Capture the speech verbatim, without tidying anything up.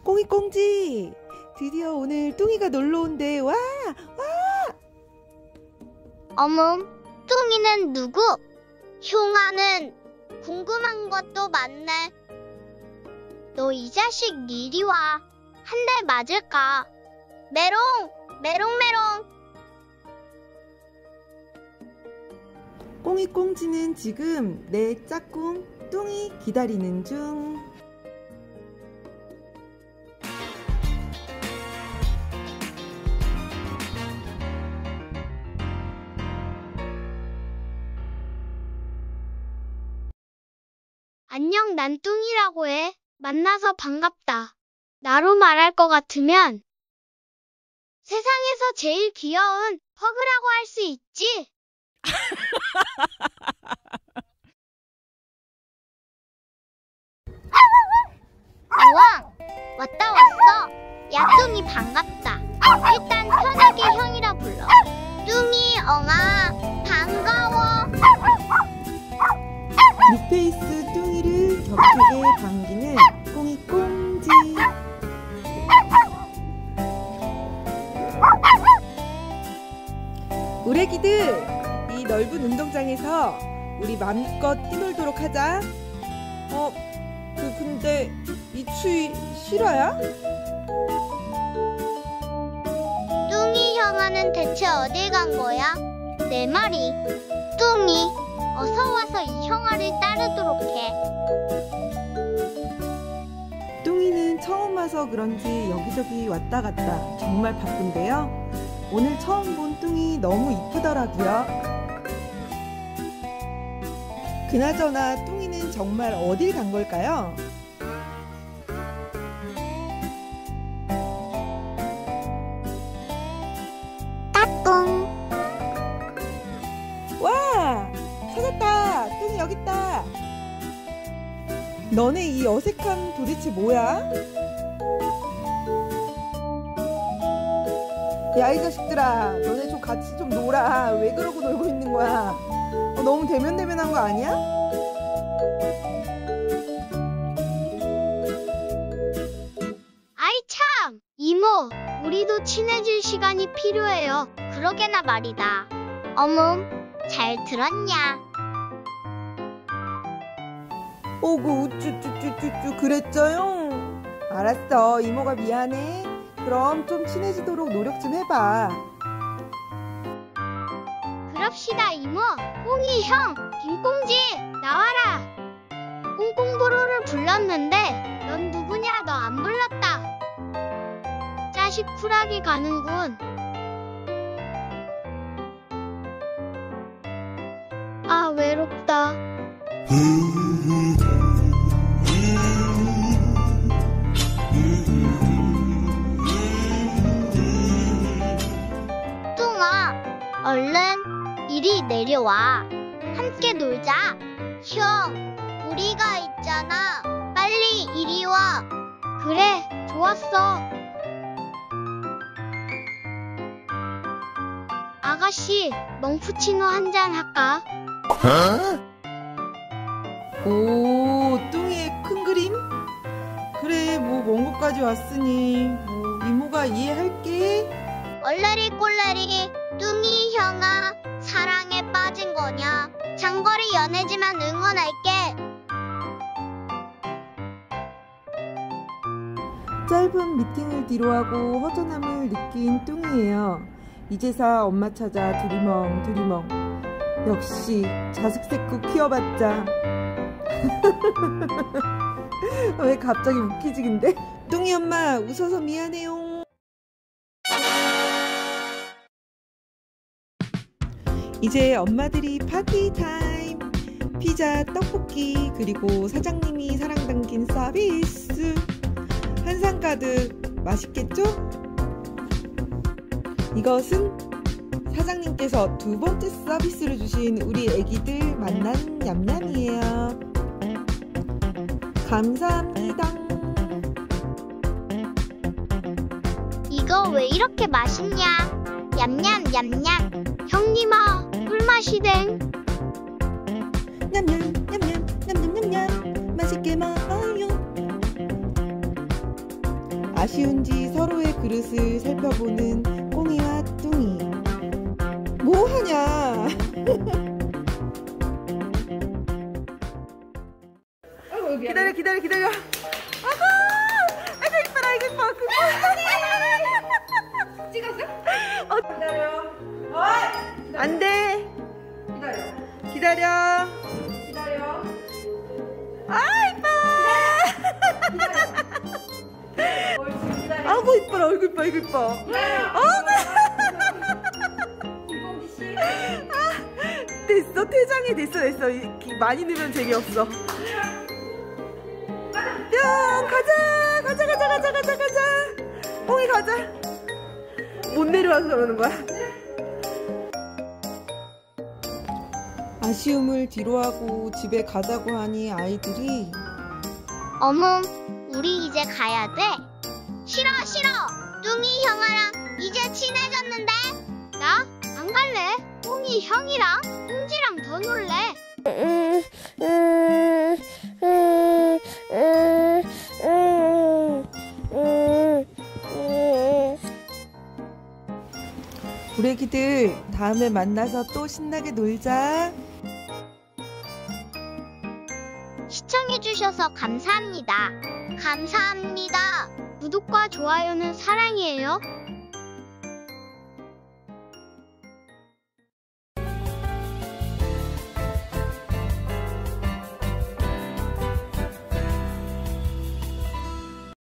꽁이꽁지, 드디어 오늘 뚱이가 놀러 온대. 와! 와! 어멈, 뚱이는 누구? 흉아는 궁금한 것도 많네. 너 이 자식 이리 와. 한 달 맞을까? 메롱! 메롱메롱! 꽁이꽁지는 지금 내 짝꿍 뚱이 기다리는 중. 안녕, 난 뚱이라고 해. 만나서 반갑다. 나로 말할 것 같으면 세상에서 제일 귀여운 허그라고 할 수 있지? 우와, 왔다 왔어. 야, 뚱이 반갑다. 일단 편하게 형이라 불러. 뚱이 엉아 반가워. 뉴페이스 뚱이를 격하게 반기는 꽁이꽁지. 우리 애기들, 이 넓은 운동장에서 우리 맘껏 뛰놀도록 하자. 어, 그 근데 이 추위 실화야? 뚱이 형아는 대체 어딜 간 거야? 내 말이, 뚱이 어서 와서 이 형아를 따르도록 해. 뚱이는 처음 와서 그런지 여기저기 왔다 갔다 정말 바쁜데요. 오늘 처음 본 뚱이 너무 이쁘더라고요. 그나저나 뚱이는 정말 어딜 간 걸까요? 따뚱. 와! 찾았다! 뚱이 여기 있다! 너네 이 어색함 도대체 뭐야? 야, 이 자식들아, 너네 좀 같이 좀 놀아. 왜 그러고 놀고 있는 거야? 어, 너무 대면대면한 거 아니야? 아이 참! 이모, 우리도 친해질 시간이 필요해요. 그러게나 말이다. 어멈, 잘 들었냐? 오구 우쭈쭈쭈쭈쭈 그랬죠요? 알았어, 이모가 미안해. 그럼 좀 친해지도록 노력 좀 해봐. 그럽시다 이모. 꽁이 형, 김꽁지 나와라. 꽁꽁보로를 불렀는데 넌 누구냐? 너 안 불렀다. 자식 쿨하게 가는군. 아, 외롭다. 뚱아, 얼른 이리 내려와. 함께 놀자. 형, 우리가 있잖아. 빨리 이리 와. 그래, 좋았어. 아가씨, 멍푸치노 한잔 할까? 오, 뚱이의 큰 그림? 그래, 뭐 먼 곳까지 왔으니 뭐 이모가 이해할게. 얼레리 꼴레리, 뚱이 형아, 사랑에 빠진 거냐? 장거리 연애지만 응원할게. 짧은 미팅을 뒤로하고 허전함을 느낀 뚱이에요. 이제사 엄마 찾아 두리멍 두리멍. 역시 자식 새끼 키워봤자. 왜 갑자기 웃기지 근데? 뚱이 엄마 웃어서 미안해요. 이제 엄마들이 파티 타임. 피자, 떡볶이, 그리고 사장님이 사랑 담긴 서비스. 한 상 가득 맛있겠죠? 이것은 사장님께서 두 번째 서비스를 주신 우리 애기들 만난 냠냠이에요. 감사합니다. 이거 왜 이렇게 맛있냐? 냠냠 냠냠. 형님아, 꿀맛이댕. 냠냠 냠냠 냠냠 냠냠 맛있게 먹어요. 아쉬운지 서로의 그릇을 살펴보는 꽁이와 뚱이. 뭐하냐? 기다려 기다려 기다려. 아이고 아이고 이뻐라 이거 이뻐 그거. 찍었어? 어 기다려. 어이 안돼. 기다려 기다려 기다려. 아 이뻐. 아이고 이뻐라 얼굴 이뻐 얼굴 이뻐. 어머. 아, 됐어 퇴장이 됐어 됐어. 많이 넣으면 재미없어. 야 가자 가자 가자 가자 가자 가자. 뽕이 가자. 못 내려와서 저러는 거야. 아쉬움을 뒤로하고 집에 가자고 하니 아이들이 어머, 우리 이제 가야 돼. 싫어 싫어. 뚱이 형아랑 이제 친해졌는데. 나 안 갈래. 뚱이 형이랑 뚱지랑 더 놀래. 우리 애기들 다음에 만나서 또 신나게 놀자. 시청해주셔서 감사합니다. 감사합니다. 구독과 좋아요는 사랑이에요.